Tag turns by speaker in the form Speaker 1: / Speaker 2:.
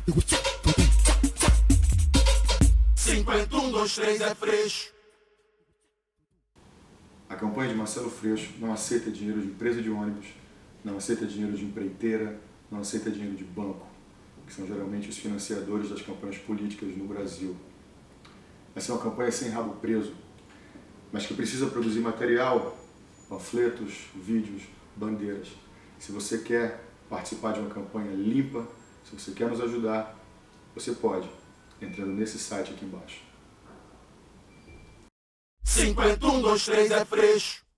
Speaker 1: 51, 2, 3 é Freixo.
Speaker 2: A campanha de Marcelo Freixo não aceita dinheiro de empresa de ônibus, não aceita dinheiro de empreiteira, não aceita dinheiro de banco, que são geralmente os financiadores das campanhas políticas no Brasil. Essa é uma campanha sem rabo preso, mas que precisa produzir material, panfletos, vídeos, bandeiras. Se você quer participar de uma campanha limpa, se você quer nos ajudar, você pode, entrando nesse site aqui embaixo.
Speaker 1: 51, 2, 3 é Freixo.